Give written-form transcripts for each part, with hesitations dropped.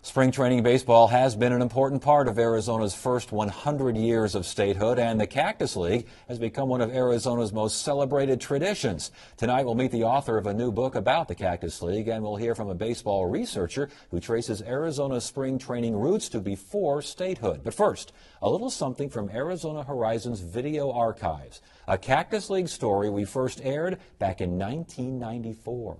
Spring training baseball has been an important part of Arizona's first 100 years of statehood, and the Cactus League has become one of Arizona's most celebrated traditions. Tonight we'll meet the author of a new book about the Cactus League, and we'll hear from a baseball researcher who traces Arizona's spring training roots to before statehood. But first, a little something from Arizona Horizon's video archives. A Cactus League story we first aired back in 1994.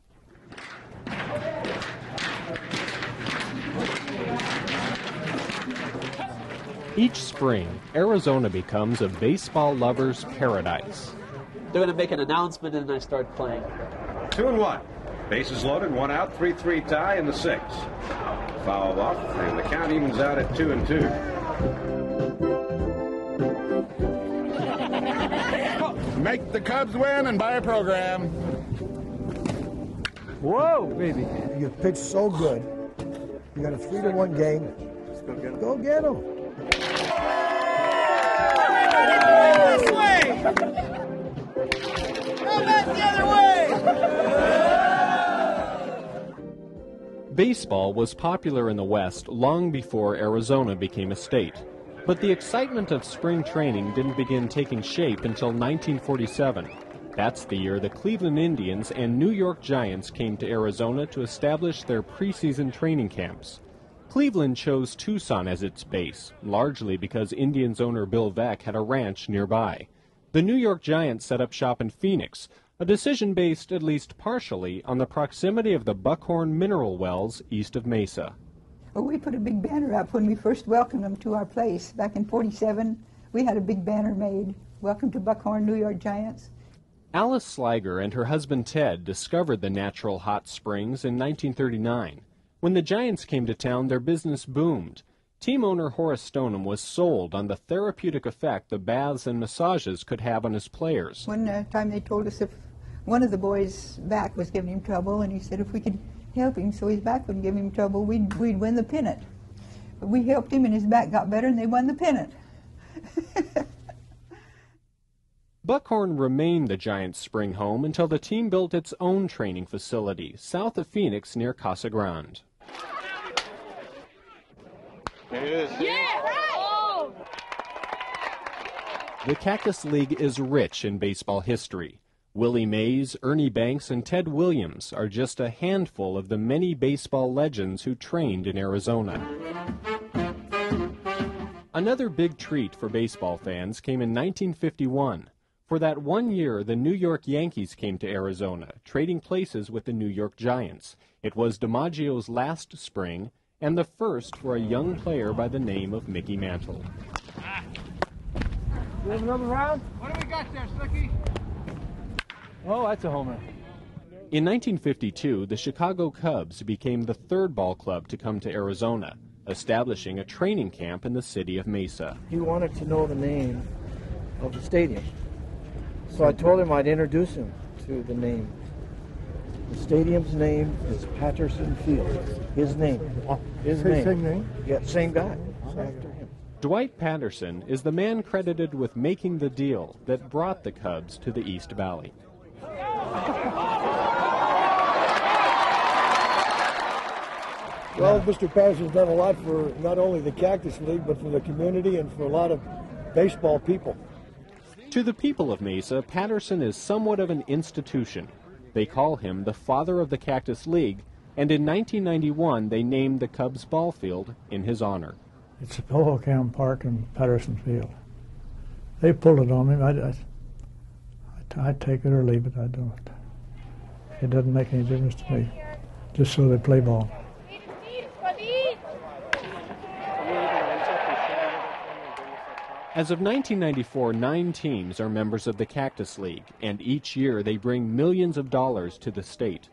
Each spring, Arizona becomes a baseball lover's paradise. They're going to make an announcement and then I start playing. 2-1. Bases loaded, 1 out, 3-3 tie in the 6th. Foul off, and the count evens out at 2-2. Make the Cubs win and buy a program. Whoa, baby. You pitched so good. You got a 3-1 game. Go get them. This way! Go back the other way! Baseball was popular in the West long before Arizona became a state. But the excitement of spring training didn't begin taking shape until 1947. That's the year the Cleveland Indians and New York Giants came to Arizona to establish their preseason training camps. Cleveland chose Tucson as its base, largely because Indians owner Bill Veeck had a ranch nearby. The New York Giants set up shop in Phoenix, a decision based at least partially on the proximity of the Buckhorn mineral wells east of Mesa. Well, we put a big banner up when we first welcomed them to our place. Back in '47, we had a big banner made, "Welcome to Buckhorn, New York Giants." Alice Sliger and her husband Ted discovered the natural hot springs in 1939. When the Giants came to town, their business boomed. Team owner Horace Stoneham was sold on the therapeutic effect the baths and massages could have on his players. One time they told us if one of the boys' back was giving him trouble, and he said if we could help him so his back wouldn't give him trouble, we'd win the pennant. But we helped him and his back got better and they won the pennant. Buckhorn remained the Giants' spring home until the team built its own training facility south of Phoenix near Casa Grande. Yeah, right! The Cactus League is rich in baseball history. Willie Mays, Ernie Banks, and Ted Williams are just a handful of the many baseball legends who trained in Arizona. Another big treat for baseball fans came in 1951. For that 1 year, the New York Yankees came to Arizona, trading places with the New York Giants. It was DiMaggio's last spring, and the first for a young player by the name of Mickey Mantle. You have another round? What do we got there, Slicky? Oh, that's a homer. In 1952, the Chicago Cubs became the third ball club to come to Arizona, establishing a training camp in the city of Mesa. He wanted to know the name of the stadium. So I told him I'd introduce him to the name. The stadium's name is Patterson Field. His name. His name. Same name? Yeah, same guy. After him. Dwight Patterson is the man credited with making the deal that brought the Cubs to the East Valley. Well, Mr. Patterson's done a lot for not only the Cactus League, but for the community and for a lot of baseball people. To the people of Mesa, Patterson is somewhat of an institution. They call him the father of the Cactus League, and in 1991 they named the Cubs ball field in his honor. It's Hohokam Park and Patterson Field. They pulled it on me. I'd take it or leave it. I don't. It doesn't make any difference to me, just so they play ball. As of 1994, 9 teams are members of the Cactus League, and each year they bring millions of dollars to the state.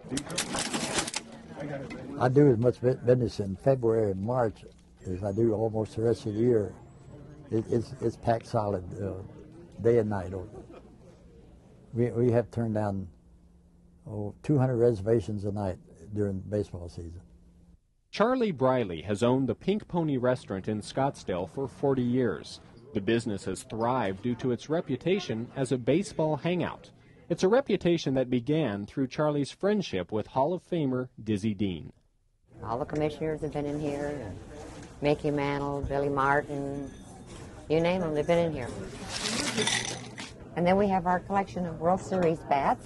I do as much business in February and March as I do almost the rest of the year. It's packed solid day and night. We have turned down 200 reservations a night during baseball season. Charlie Briley has owned the Pink Pony restaurant in Scottsdale for 40 years. The business has thrived due to its reputation as a baseball hangout. It's a reputation that began through Charlie's friendship with Hall of Famer Dizzy Dean. All the commissioners have been in here. And Mickey Mantle, Billy Martin, you name them, they've been in here. And then we have our collection of World Series bats.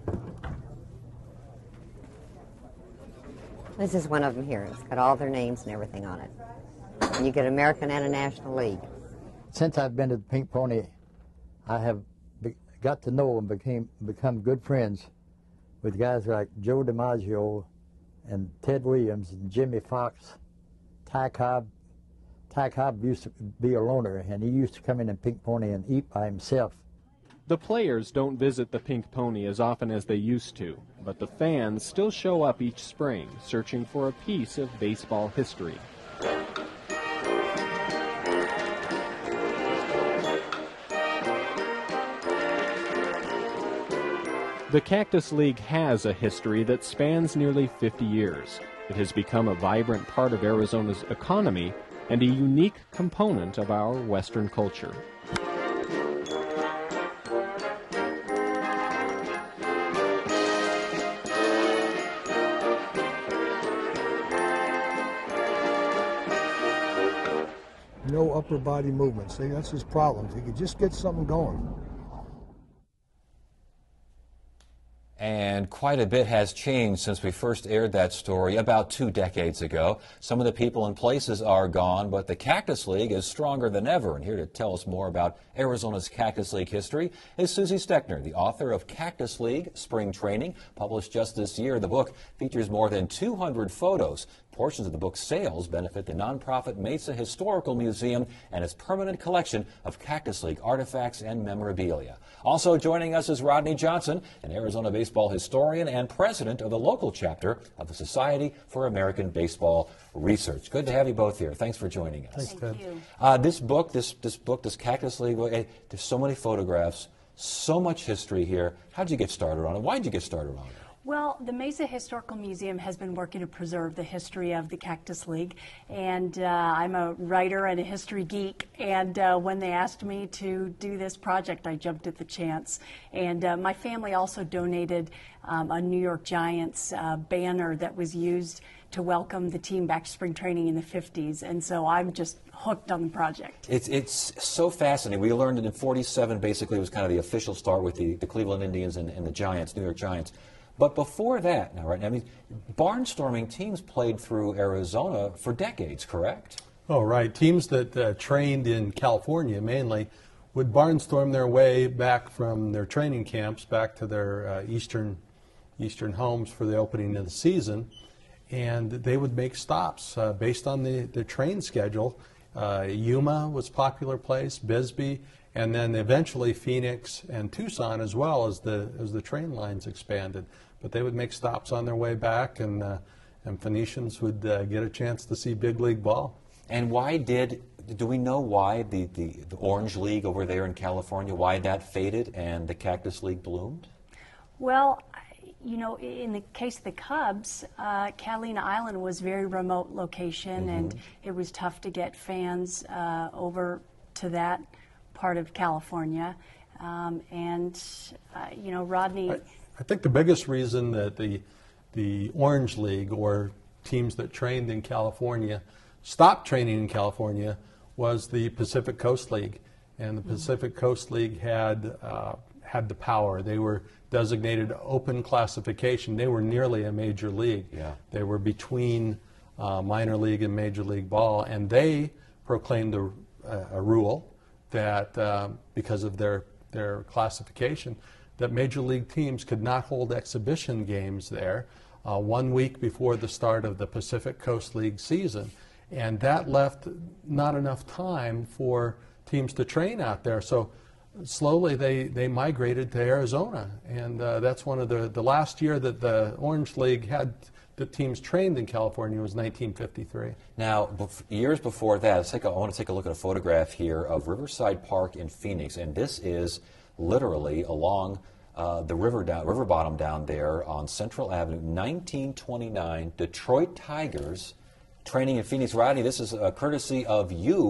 This is one of them here. It's got all their names and everything on it. And you get American and a National League. Since I've been to the Pink Pony, I have got to know and become good friends with guys like Joe DiMaggio and Ted Williams and Jimmy Fox, Ty Cobb. Ty Cobb used to be a loner, and he used to come in Pink Pony and eat by himself. The players don't visit the Pink Pony as often as they used to, but the fans still show up each spring, searching for a piece of baseball history. The Cactus League has a history that spans nearly 50 years. It has become a vibrant part of Arizona's economy and a unique component of our Western culture. No upper body movement. See, that's his problem. He could just get something going. And quite a bit has changed since we first aired that story about 2 decades ago. Some of the people and places are gone, but the Cactus League is stronger than ever. And here to tell us more about Arizona's Cactus League history is Susie Steckner, the author of Cactus League Spring Training, published just this year. The book features more than 200 photos. Portions of the book's sales benefit the nonprofit Mesa Historical Museum and its permanent collection of Cactus League artifacts and memorabilia. Also joining us is Rodney Johnson, an Arizona baseball historian and president of the local chapter of the Society for American Baseball Research. Good to have you both here. Thanks for joining us. Thank you. This book, this Cactus League, there's so many photographs, so much history here. How did you get started on it? Why did you get started on it? Well, the Mesa Historical Museum has been working to preserve the history of the Cactus League, and I'm a writer and a history geek, and when they asked me to do this project, I jumped at the chance. And my family also donated a New York Giants banner that was used to welcome the team back to spring training in the 50s, and so I'm just hooked on the project. It's so fascinating. We learned that in '47 basically was kind of the official start with the Cleveland Indians and the Giants, New York Giants. But before that, now, right? I mean, barnstorming teams played through Arizona for decades, correct? Oh, right. Teams that trained in California mainly would barnstorm their way back from their training camps back to their eastern homes for the opening of the season, and they would make stops based on the train schedule. Yuma was a popular place, Bisbee, and then eventually Phoenix and Tucson as well as the train lines expanded. But they would make stops on their way back, and Phoenicians would get a chance to see big league ball. And do we know why the Orange League over there in California, why that faded and the Cactus League bloomed? Well, you know, in the case of the Cubs, Catalina Island was a very remote location, and it was tough to get fans over to that part of California. You know, Rodney... I think the biggest reason that the Orange League, or teams that trained in California, stopped training in California was the Pacific Coast League. And the Pacific Coast League had the power. They were designated open classification. They were nearly a major league. Yeah. They were between minor league and major league ball, and they proclaimed a rule that because of their classification, that major league teams could not hold exhibition games there 1 week before the start of the Pacific Coast League season. And that left not enough time for teams to train out there. So slowly they migrated to Arizona. And that's one of the last year that the Orange League had the teams trained in California was 1953. Now, years before that, I want to take a look at a photograph here of Riverside Park in Phoenix, and this is literally along the river bottom down there on Central Avenue. 1929, Detroit Tigers training in Phoenix. Rodney, this is courtesy of you.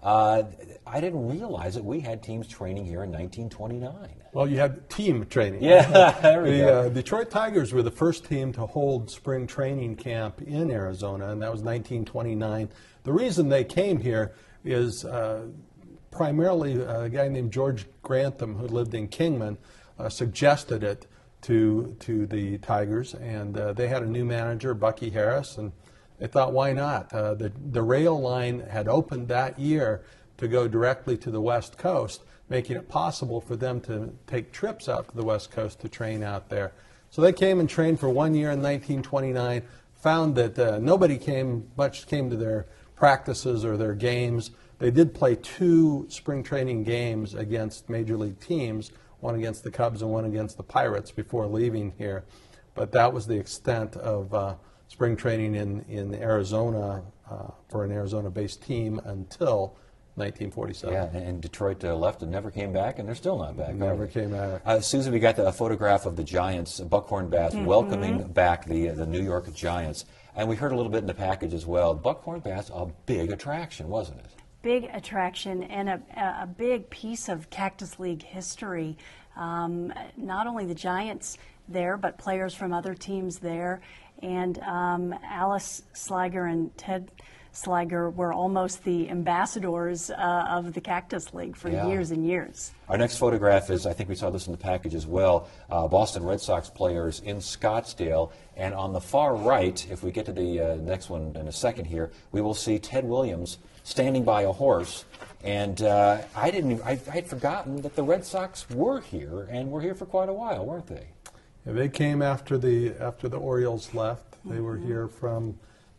I didn't realize that we had teams training here in 1929. Well, you had team training. Yeah, there we go. Detroit Tigers were the first team to hold spring training camp in Arizona, and that was 1929. The reason they came here is primarily a guy named George Grantham, who lived in Kingman, suggested it to the Tigers, and they had a new manager, Bucky Harris, and they thought, why not? The rail line had opened that year to go directly to the West Coast, making it possible for them to take trips out to the West Coast to train out there. So they came and trained for 1 year in 1929, found that nobody came to their practices or their games. They did play 2 spring training games against major league teams, one against the Cubs and one against the Pirates before leaving here. But that was the extent of spring training in Arizona for an Arizona-based team until 1947. Yeah, and Detroit left and never came back, and they're still not back. Never came back. Susie, we got a photograph of the Giants, Buckhorn Bass, welcoming back the New York Giants. And we heard a little bit in the package as well. Buckhorn Bass, a big attraction, wasn't it? Big attraction and a big piece of Cactus League history. Not only the Giants there, but players from other teams there. And Alice Sliger and Ted Sliger were almost the ambassadors of the Cactus League for years and years. Our next photograph is, I think we saw this in the package as well, Boston Red Sox players in Scottsdale. And on the far right, if we get to the next one in a second here, we will see Ted Williams standing by a horse. And I'd forgotten that the Red Sox were here, and were here for quite a while, weren't they? Yeah, they came after the Orioles left. They were here from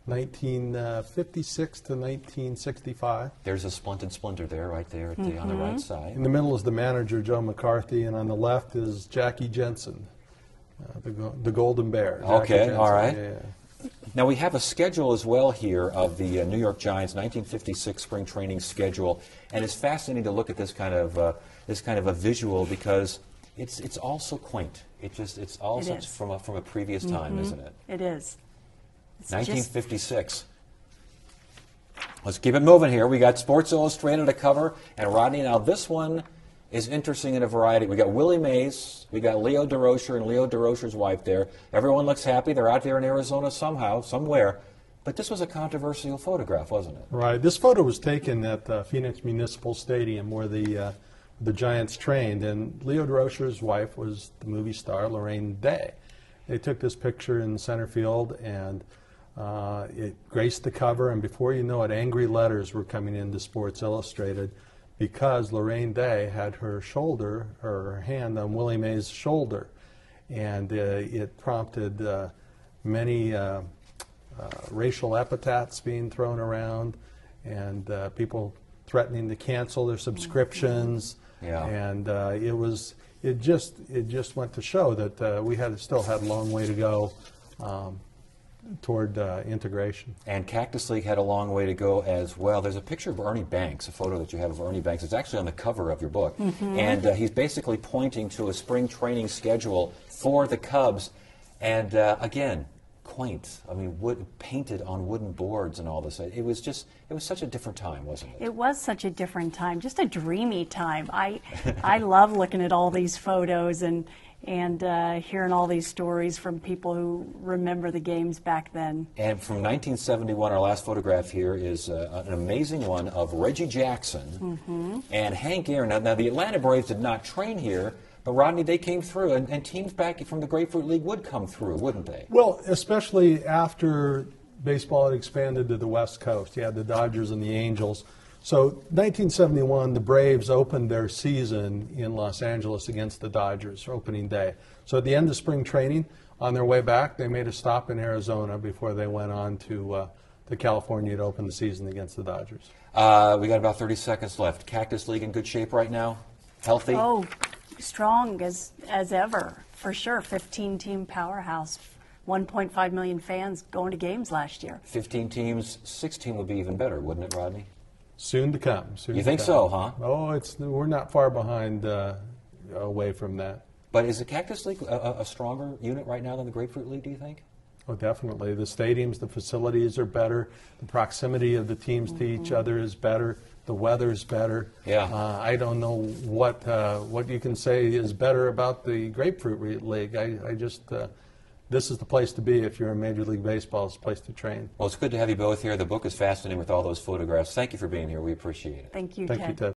1956 to 1965. There's a splinter there, right there at on the right side. In the middle is the manager, Joe McCarthy, and on the left is Jackie Jensen, the Golden Bear. Okay, all right. Yeah. Now we have a schedule as well here of the New York Giants 1956 spring training schedule, and it's fascinating to look at this kind of a visual because it's all so quaint. It's all such from a previous time, isn't it? It is. 1956. Let's keep it moving here. We got Sports Illustrated to cover, and Rodney, now this one is interesting in a variety. We got Willie Mays, we got Leo DeRocher and Leo DeRocher's wife there. Everyone looks happy. They're out there in Arizona somehow, somewhere. But this was a controversial photograph, wasn't it? Right. This photo was taken at Phoenix Municipal Stadium where the Giants trained, and Leo DeRocher's wife was the movie star Lorraine Day. They took this picture in center field, and it graced the cover, and before you know it, angry letters were coming into Sports Illustrated because Lorraine Day had her hand on Willie Mays' shoulder, and it prompted many racial epithets being thrown around, and people threatening to cancel their subscriptions. Yeah. And it just went to show that we still had a long way to go toward integration. And Cactus League had a long way to go as well. There's a picture of Ernie Banks, a photo that you have of Ernie Banks. It's actually on the cover of your book. And he's basically pointing to a spring training schedule for the Cubs. And again, quaint. I mean, painted on wooden boards and all this. It was such a different time, wasn't it? It was such a different time, just a dreamy time. I love looking at all these photos and hearing all these stories from people who remember the games back then. And from 1971, our last photograph here is an amazing one of Reggie Jackson and Hank Aaron. Now, the Atlanta Braves did not train here, but Rodney, they came through, and teams back from the Grapefruit League would come through, wouldn't they? Well, especially after baseball had expanded to the West Coast. You had the Dodgers and the Angels. So 1971, the Braves opened their season in Los Angeles against the Dodgers, opening day. So at the end of spring training, on their way back, they made a stop in Arizona before they went on to California to open the season against the Dodgers. We got about 30 seconds left. Cactus League in good shape right now? Healthy? Oh, strong as ever, for sure. 15-team powerhouse. 1.5 million fans going to games last year. 15 teams, 16 would be even better, wouldn't it, Rodney? Soon to come. You think so, huh? Oh, we're not far behind away from that. But is the Cactus League a stronger unit right now than the Grapefruit League, do you think? Oh, definitely. The stadiums, the facilities are better. The proximity of the teams to each other is better. The weather's better. Yeah. I don't know what you can say is better about the Grapefruit League. I just this is the place to be if you're in Major League Baseball. It's the place to train. Well, it's good to have you both here. The book is fascinating with all those photographs. Thank you for being here. We appreciate it. Thank you, Thank Ted. you, Ted.